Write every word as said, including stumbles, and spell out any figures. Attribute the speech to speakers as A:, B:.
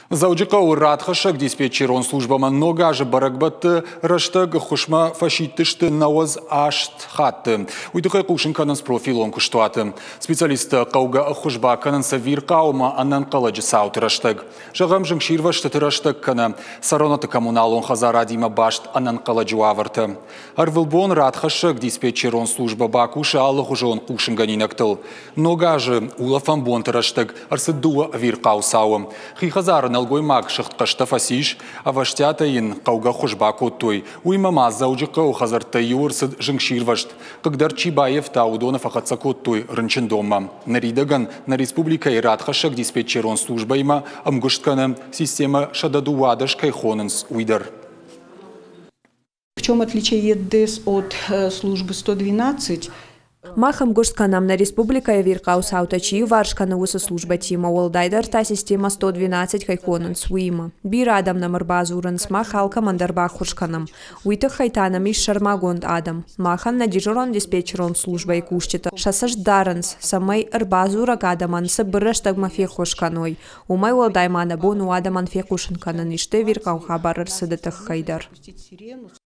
A: Заудикау радхашак диспетчерон службама ногажы барагбатты раштаг хушма фашиттышты науаз ашт хатты. Уйдықай қушын канынс профилон күштуаты. Специалисты қауға хушба канынса вирқаума аннан қаладжы сауты раштаг. Жағам жыңширвашты раштаг каны саронаты коммуналон хазарадима башт аннан қаладжу аварты. Арвылбон радхашак диспетчерон служба бакуша алы хужон қушын ганинактыл. Ногажы улафан бонты раштаг арсыдуа вирқау сауы. Хихазарын Алгоймак шахткашта фасиш, а ваштятаин кауга хужба коттой. Уймама заудика у хазарта юрсад жыңширвашт. Когда Чибаев таудонов ахатса коттой рынчен дома. Наридаган на республика и радхашак диспетчерон служба има амгушткана система шададуадаш кайхоненс уйдар.
B: В чем отличие ЕДЭС от э, службы сто двенадцать?
C: Махам гуштканам на республика и виркау саутачи варшкана уса служба тима уолдайдар та система сто двенадцать хайконен суима. Бир адам на марбазуран смах алка мандарба хушканам. Уйтах хайтанам иш шармагонд адам. Махан на дежурон диспетчерон служба и кушчета. Шасаш даранс самай арбазура гадаман сабыраш тагмафе хушканой. Умай уолдаймана бону адаман фе кушанканан иште виркау хабар арсадатах хайдар.